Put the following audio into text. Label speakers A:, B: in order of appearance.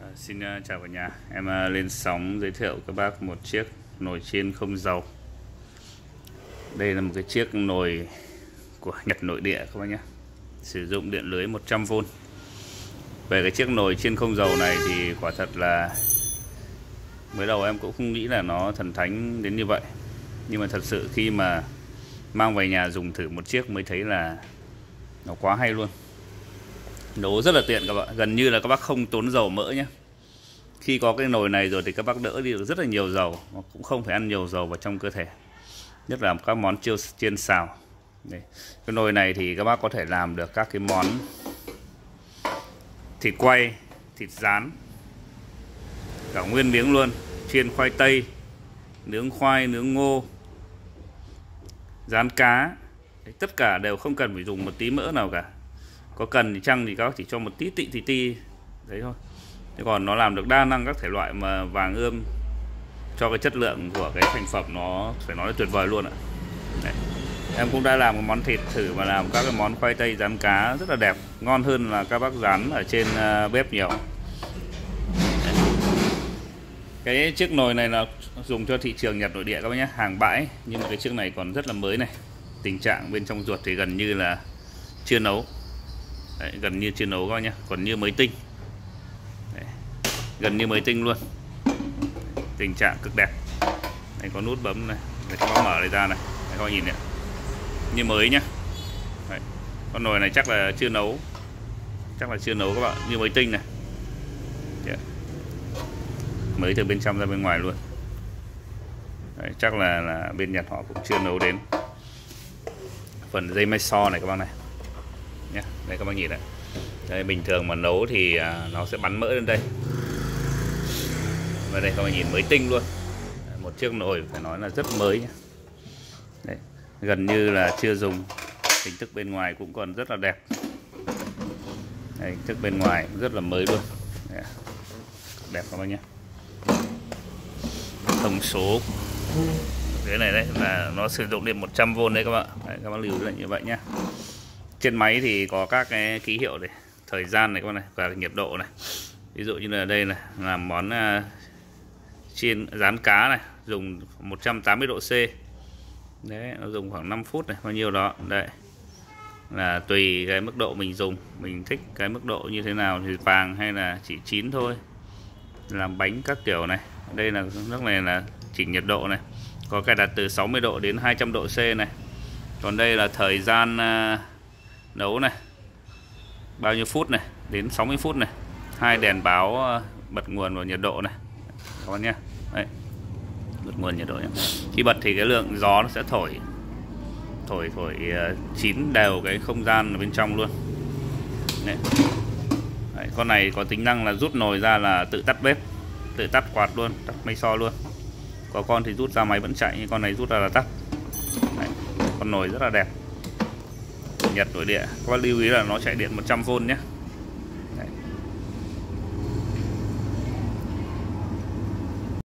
A: Xin chào cả nhà. Em lên sóng giới thiệu các bác một chiếc nồi chiên không dầu. Đây là một cái chiếc nồi của Nhật nội địa các bác nhé. Sử dụng điện lưới 100V. Về cái chiếc nồi chiên không dầu này thì quả thật là mới đầu em cũng không nghĩ là nó thần thánh đến như vậy. Nhưng mà thật sự khi mà mang về nhà dùng thử một chiếc mới thấy là nó quá hay luôn. Nấu rất là tiện các bạn, gần như là các bác không tốn dầu mỡ nhé. Khi có cái nồi này rồi thì các bác đỡ đi được rất là nhiều dầu, mà cũng không phải ăn nhiều dầu vào trong cơ thể. Nhất là các món chiên xào. Đây. Cái nồi này thì các bác có thể làm được các cái món thịt quay, thịt rán, cả nguyên miếng luôn, chiên khoai tây, nướng khoai, nướng ngô, rán cá. Đấy, tất cả đều không cần phải dùng một tí mỡ nào cả. Có cần thì chăng thì các bác chỉ cho một tí ti đấy thôi. Thế còn nó làm được đa năng các thể loại mà vàng ươm, cho cái chất lượng của cái thành phẩm nó phải nói là tuyệt vời luôn ạ. Đấy. Em cũng đã làm một món thịt thử và làm các cái món khoai tây rán cá rất là đẹp, ngon hơn là các bác rán ở trên bếp nhiều. Đấy. Cái chiếc nồi này là dùng cho thị trường Nhật nội địa các bác nhé, hàng bãi, nhưng mà cái chiếc này còn rất là mới này. Tình trạng bên trong ruột thì gần như là chưa nấu. Đấy, gần như chưa nấu các bác nhé, còn như mới tinh. Đấy, gần như mới tinh luôn. Tình trạng cực đẹp. Đây có nút bấm này, để các bác mở này ra này, để các bác nhìn này, như mới nhá. Đấy, con nồi này chắc là chưa nấu, chắc là chưa nấu các bạn, như mới tinh này. Đấy, mới từ bên trong ra bên ngoài luôn. Đấy, chắc là bên Nhật họ cũng chưa nấu đến. Phần dây may so này các bác này nhé, đây các bác nhìn này. Đây, bình thường mà nấu thì nó sẽ bắn mỡ lên đây. Và đây các bác nhìn mới tinh luôn. Một chiếc nồi phải nói là rất mới nhé. Đấy, gần như là chưa dùng. Hình thức bên ngoài cũng còn rất là đẹp. Đây, hình thức bên ngoài rất là mới luôn. Đấy, đẹp các bác nhé. Thông số cái này đấy là nó sử dụng điện 100V đấy các bạn. Đấy, các bác lưu ý là như vậy nhé. Trên máy thì có các cái ký hiệu này, thời gian này các bạn này, và nhiệt độ này. Ví dụ như là đây này, làm món chiên rán cá này, dùng 180 độ C. Đấy, nó dùng khoảng 5 phút này, bao nhiêu đó. Đấy. Là tùy cái mức độ mình dùng, mình thích cái mức độ như thế nào thì vàng hay là chỉ chín thôi. Làm bánh các kiểu này. Đây là nước này là chỉnh nhiệt độ này. Có cài đặt từ 60 độ đến 200 độ C này. Còn đây là thời gian nấu này, bao nhiêu phút này, đến 60 phút này. Hai đèn báo bật nguồn và nhiệt độ này các bạn nhé. Đấy, bật nguồn nhiệt độ nhé. Khi bật thì cái lượng gió nó sẽ thổi chín đều cái không gian ở bên trong luôn. Đấy. Đấy, con này có tính năng là rút nồi ra là tự tắt bếp, tự tắt quạt luôn, tắt máy xo luôn. Có con thì rút ra máy vẫn chạy, nhưng con này rút ra là tắt. Đấy, con nồi rất là đẹp, Nhật nội địa. Các bác lưu ý là nó chạy điện 100V nhé.